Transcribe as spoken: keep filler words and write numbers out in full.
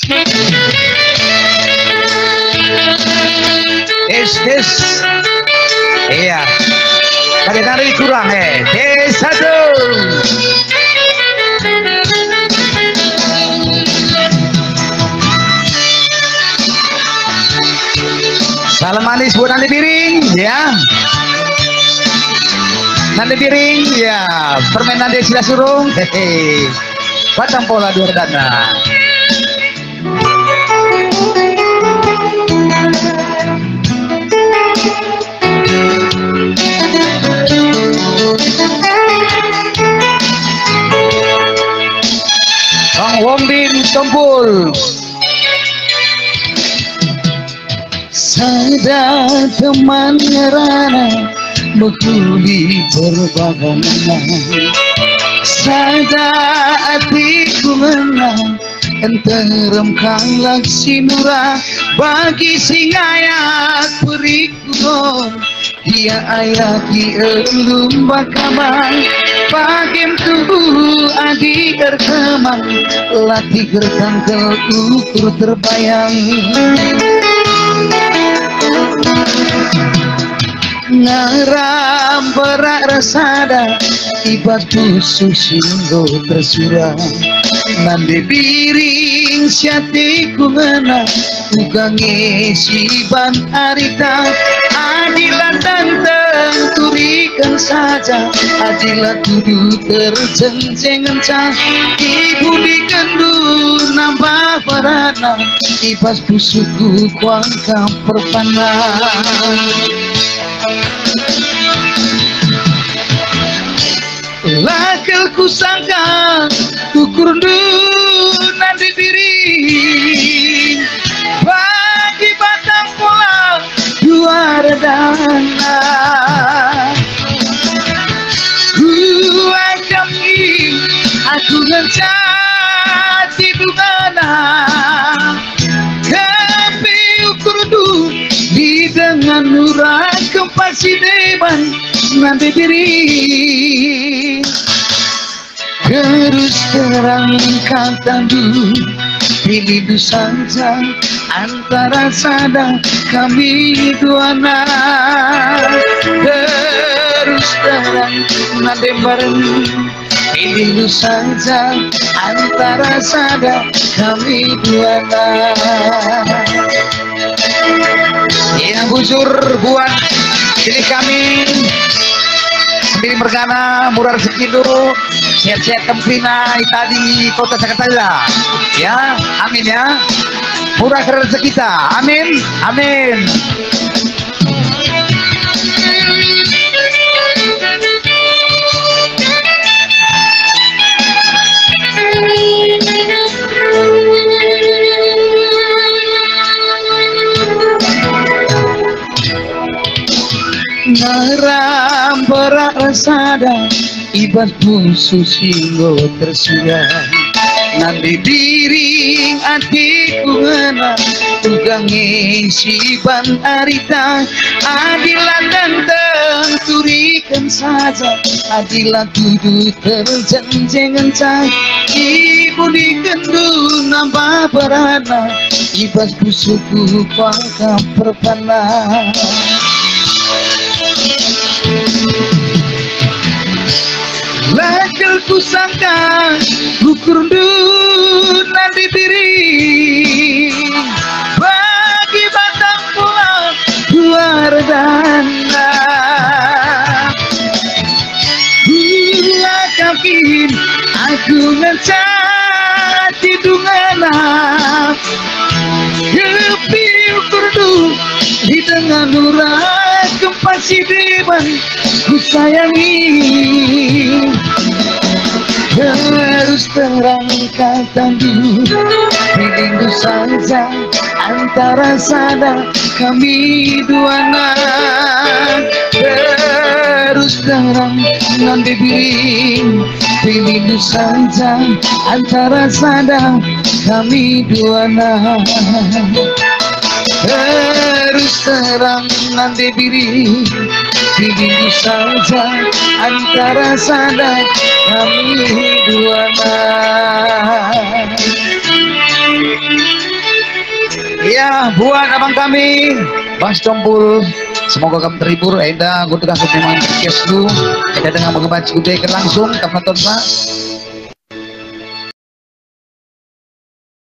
Es es. Iya. Tari-tari kurang eh. Des satu. Salam manis buat nanti piring ya. Nanti piring ya. Permen nanti sila surung. Hehe. Batang pola dua dana. Bang Wombin Tompul. Sada teman ngerana mekuli berbagana, sada hatiku menang enterem kang laksinura bagi singayak perikunon dia ayaki elum bakaman pagem tubuh adi erkeman lati gertangkel ukur terbayang ngaram berak rasada ibatu susinggo tersurah nande biring syatiku ngena ugange siban arita adilan tantang turikan saja adilan tuduh terjenjeng encah ibu dikendu nambah perana ibas busuku kuangkam perpana lakel kusangka ukur nanti diri bagi batang pola dua redana dua kami aku ngencati dungana tapi ukur du di dengan nurah kempasi deban nanti diri terus terang kata du pilih du saja antara sadang kami duana terus terang nanti bareng pilih du saja antara sadang kami duana yang bujur buat pilih kami sendiri mergana murah rezeki dulu sehat-sehat kempina tadi kota Jakarta ya amin ya murah rezeki kita amin amin ngaram berak rasada ibas busu singgo tersudah nanti diring hatiku ngena tugange siban arita adilan ganteng turikan saja adilan tuduh terjenjeng encah ibu dikendu nambah berana ibas busuku pangkam perpana lakel kusangka ukur nanti diri bagi batang pola dua redana dua kaki aku ngencati dungana kepi ukur di tengah nurah kempasi deban ku sayangi terus terang kata du pilih saja antara sada kami duana terus terang nanti biring pilih saja antara sada kami duana terus terang nanti biring pilih saja antara sada kami duana. Ya, buat abang kami Bang Stompul, semoga kamu terhibur. Enda gue tukang memang podcast lu. Enda dengan mengebaca budaya langsung kamu nonton Pak.